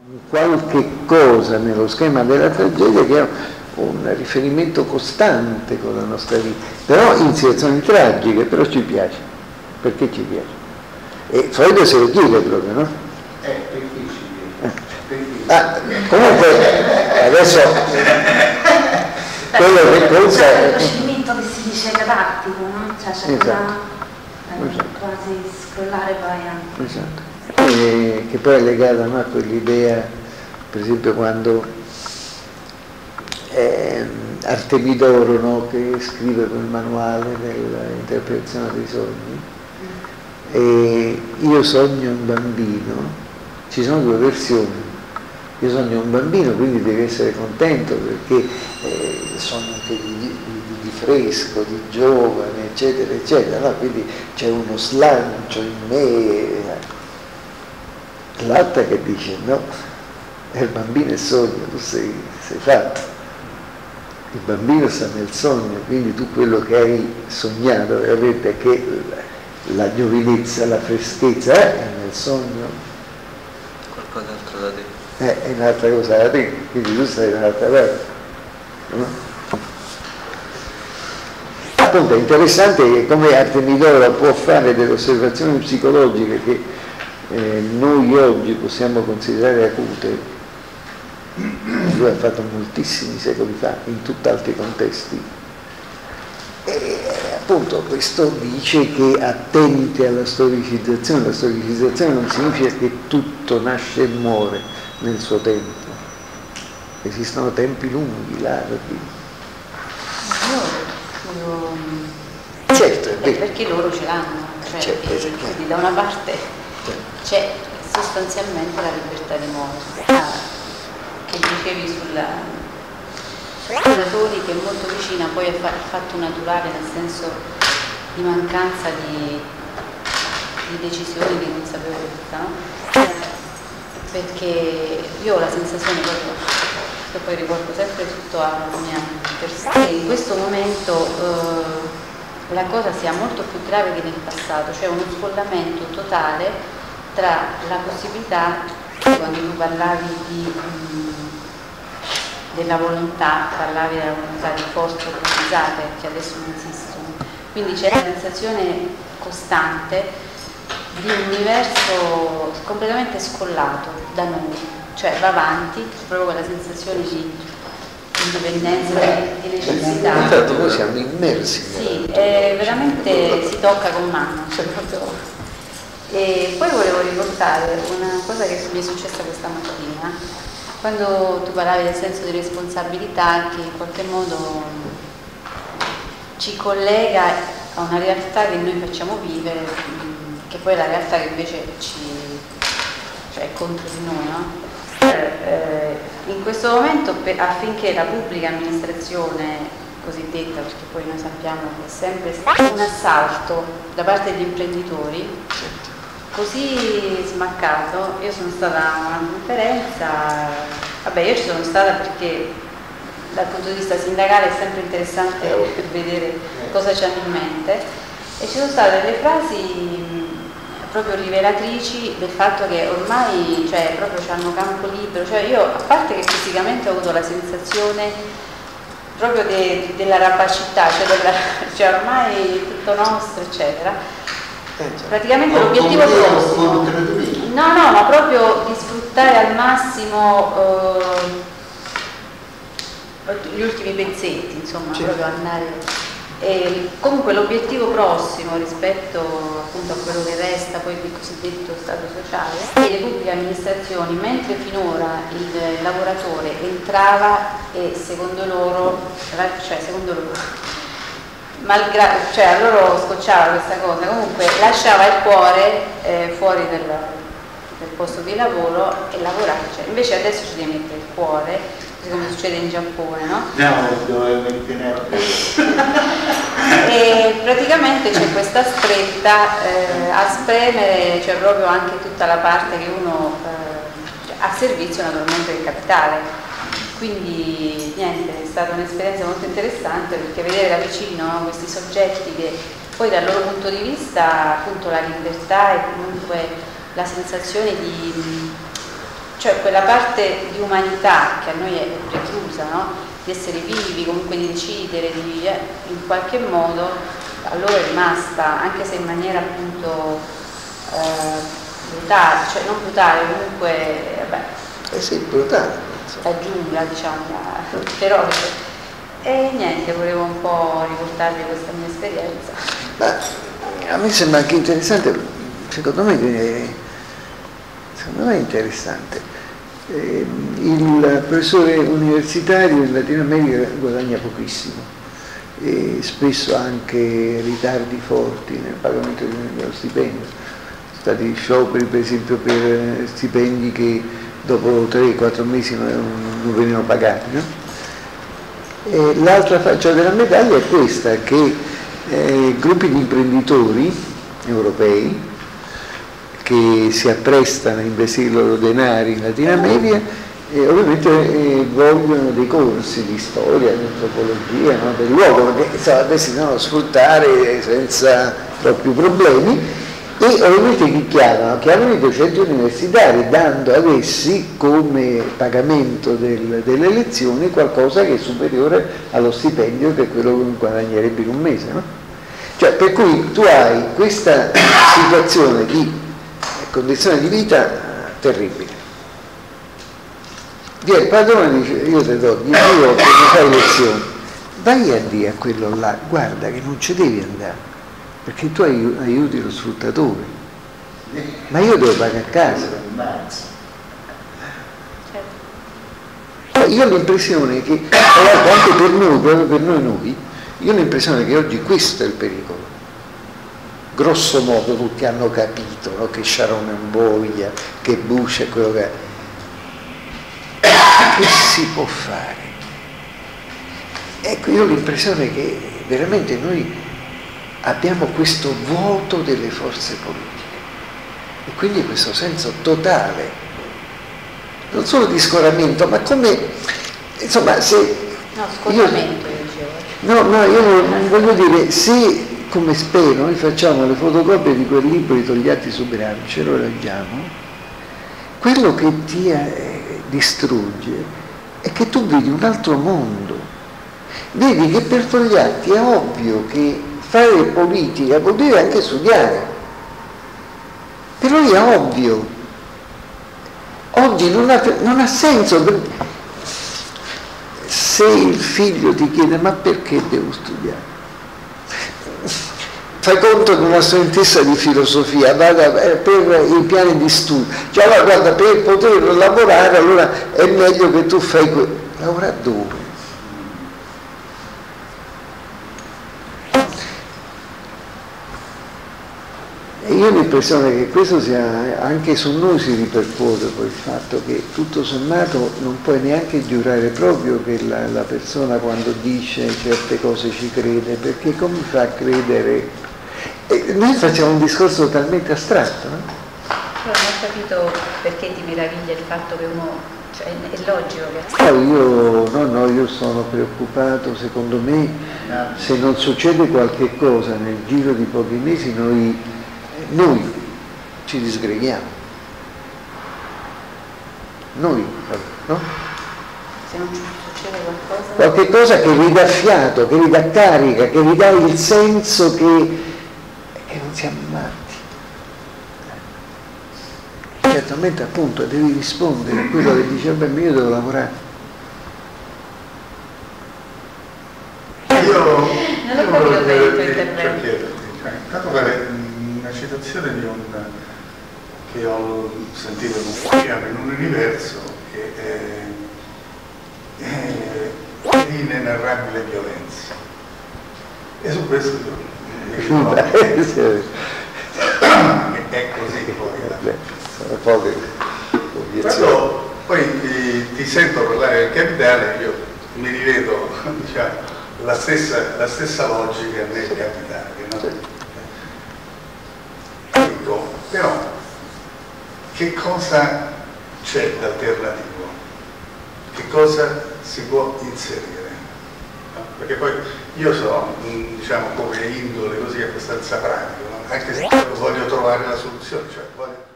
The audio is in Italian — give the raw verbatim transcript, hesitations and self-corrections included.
Qualche cosa nello schema della tragedia che è un riferimento costante con la nostra vita, però in situazioni tragiche, però ci piace, perché ci piace. E Freud se lo chiede proprio, no? Eh, perché ci piace? Perché? Ah, comunque, adesso, quello che pensa... C'è il procedimento che si dice galattico, no? Cioè c'è Esatto. quella, esatto. Quasi scrollare poi anche. Esatto. E, che poi è legata, no, a quell'idea, per esempio quando eh, Artemidoro, no, che scrive quel manuale dell'interpretazione dei sogni, e io sogno un bambino, ci sono due versioni, io sogno un bambino, quindi devi essere contento perché eh, sogno anche di, di, di fresco, di giovane, eccetera, eccetera, no? Quindi c'è uno slancio in me. L'altra che dice no, il bambino è sogno, tu sei, sei fatto, il bambino sta nel sogno, quindi tu quello che hai sognato veramente è che la giovinezza, la freschezza eh, è nel sogno, qualcos'altro da te. Eh, è un'altra cosa da te, quindi tu stai da un'altra parte. No? Appunto è interessante come Artemidoro può fare delle osservazioni psicologiche che eh, noi oggi possiamo considerare acute. Lui ha fatto moltissimi secoli fa, in tutt'altri contesti. E appunto questo dice che attenti alla storicizzazione, la storicizzazione non significa che tutto nasce e muore nel suo tempo, esistono tempi lunghi, larghi. Io, certo, è vero. perché loro ce l'hanno, cioè, certo, e, certo. quindi da una parte c'è sostanzialmente la libertà di muoversi, ah, che dicevi sulla Tori, che è molto vicina poi al fatto naturale, nel senso di mancanza di, di decisioni, di consapevolezza, no? Perché io ho la sensazione proprio, che poi riporto sempre tutto alla mia persona, che in questo momento eh, la cosa sia molto più grave che nel passato, cioè uno scollamento totale tra la possibilità, quando tu parlavi di um, della volontà, parlavi della volontà di forze organizzate che adesso non esistono, quindi c'è la sensazione costante di un universo completamente scollato da noi, cioè va avanti, proprio quella sensazione di indipendenza, di necessità. Infatti noi siamo immersi. Sì, eh, veramente si tocca con mano, cioè proprio. E poi volevo riportare una cosa che mi è successa questa mattina, quando tu parlavi del senso di responsabilità che in qualche modo ci collega a una realtà che noi facciamo vivere, che poi è la realtà che invece ci, cioè è contro di noi, no? Eh, in questo momento per, affinché la pubblica amministrazione cosiddetta, perché poi noi sappiamo che è sempre stato un assalto da parte degli imprenditori così smaccato, io sono stata a una conferenza, vabbè io ci sono stata perché dal punto di vista sindacale è sempre interessante per vedere cosa c'hanno in mente, e ci sono state delle frasi proprio rivelatrici del fatto che ormai, cioè, proprio hanno campo libero, cioè io, a parte che fisicamente ho avuto la sensazione proprio de, della rapacità, cioè, della, cioè ormai è tutto nostro, eccetera. Praticamente l'obiettivo prossimo, no, no, ma proprio di sfruttare al massimo eh, gli ultimi pezzetti, insomma, sì. Proprio andare. E comunque l'obiettivo prossimo rispetto appunto a quello che resta poi del cosiddetto stato sociale è le pubbliche amministrazioni, mentre finora il lavoratore entrava e secondo loro, cioè secondo loro, malgrado, cioè a loro scocciava questa cosa, comunque lasciava il cuore eh, fuori del, del posto di lavoro e lavorava, cioè, invece adesso ci devi mettere il cuore, come succede in Giappone, no? No, dove mettere. E praticamente c'è questa stretta eh, a spremere, cioè proprio anche tutta la parte che uno eh, a servizio naturalmente del capitale. Quindi niente, è stata un'esperienza molto interessante perché vedere da vicino, no, questi soggetti che poi dal loro punto di vista appunto la libertà e comunque la sensazione di cioè quella parte di umanità che a noi è preclusa, no? Di essere vivi, comunque di decidere, di, eh, in qualche modo a loro è rimasta, anche se in maniera appunto eh, brutale, cioè non brutale, comunque vabbè, Eh sì, brutale. la giungla, diciamo, però e niente, volevo un po' riportarvi questa mia esperienza. Ma a me sembra anche interessante, secondo me, è, secondo me è interessante. Eh, il professore universitario in Latino America guadagna pochissimo e spesso anche ritardi forti nel pagamento dello stipendio. Sono stati scioperi per esempio per stipendi che dopo tre quattro mesi non, non venivano pagati, no? L'altra faccia della medaglia è questa, che eh, gruppi di imprenditori europei che si apprestano a investire i loro denari in Latino America e ovviamente eh, vogliono dei corsi di storia, di antropologia, no, del luogo, perché insomma, desiderano sfruttare senza troppi problemi. E ovviamente chi chiamano? Chiamano i docenti universitari, dando ad essi come pagamento del, delle lezioni qualcosa che è superiore allo stipendio che quello che guadagnerebbe in un mese, no? Cioè, per cui tu hai questa situazione di condizione di vita terribile. Viene il padrone dice: io ti do dieci euro che mi fai lezioni, vai a dire a quello là, guarda che non ci devi andare, perché tu aiuti lo sfruttatore, ma io devo pagare a casa. Io ho l'impressione che, anche per noi, proprio per noi noi, io ho l'impressione che oggi questo è il pericolo. Grosso modo tutti hanno capito, no? Che Sharon è un boia, che Bush è quello che è. Che si può fare? Ecco, io ho l'impressione che veramente noi abbiamo questo vuoto delle forze politiche e quindi questo senso totale, non solo di scoramento, ma come, insomma, se... No, scoramento, io dicevo. No, no, io non voglio dire, se, come spero, noi facciamo le fotocopie di quel libro, i Togliatti Soberani, ce lo leggiamo, quello che ti eh, distrugge è che tu vedi un altro mondo, vedi che per Togliatti è ovvio che fare politica vuol dire anche studiare, per lui è ovvio, oggi non ha, non ha senso. Se il figlio ti chiede ma perché devo studiare, fai conto che una studentessa di filosofia vada per i piani di studio, cioè allora guarda, per poter lavorare allora è meglio che tu fai quello, lavorare dove? E io ho l'impressione che questo sia, anche su noi si ripercuote poi il fatto che tutto sommato non puoi neanche giurare proprio che la, la persona quando dice certe cose ci crede, perché come fa a credere? E noi facciamo un discorso talmente astratto, no? Io non ho capito perché ti meraviglia il fatto che uno, cioè è logico che... Poi io, no, no, io sono preoccupato, secondo me se non succede qualche cosa nel giro di pochi mesi noi Noi ci disgreghiamo, noi, no? Se non ci succede qualcosa... Qualche cosa che ridà fiato, che ridà carica, che ridà il senso che, che non siamo matti. Certamente appunto devi rispondere a quello che dice, beh, io devo lavorare. Io non ho capito bene il tuo intervento. Cioè, intanto fare una citazione di un, che ho sentito con in un universo che è, è di inenarrabile violenza, e su questo io dico che è così poi. Sono poche obiezioni. Quando poi ti, ti sento parlare del capitale, io mi rivedo, diciamo, la stessa, la stessa logica nel capitale, no? Però che cosa c'è d'alternativo? Che cosa si può inserire? No? Perché poi io sono, diciamo, come indole così abbastanza pratico, no? Anche se voglio trovare la soluzione, cioè voglio